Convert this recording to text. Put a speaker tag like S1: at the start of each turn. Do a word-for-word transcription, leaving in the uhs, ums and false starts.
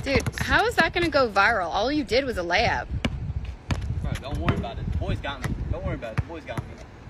S1: Dude, how is that gonna go viral? All you did was a layup.
S2: Bro, don't worry about it. The boys got me. Don't worry about it. The boys got me.